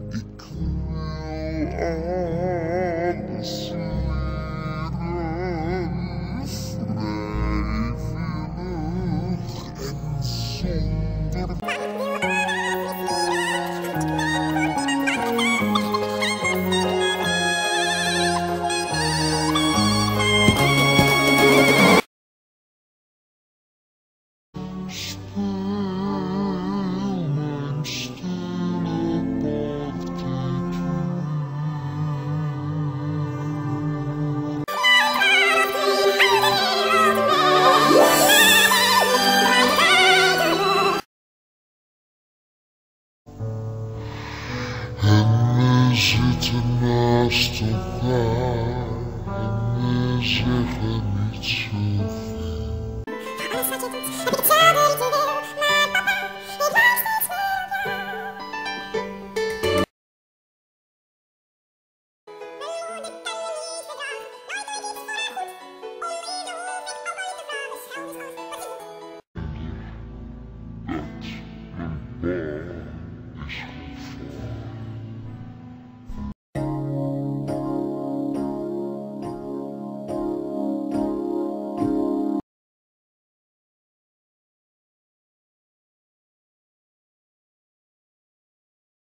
Ik wil alles leren, vrijwillig en zonder. En we zitten naast elkaar en we zeggen niet zoveel.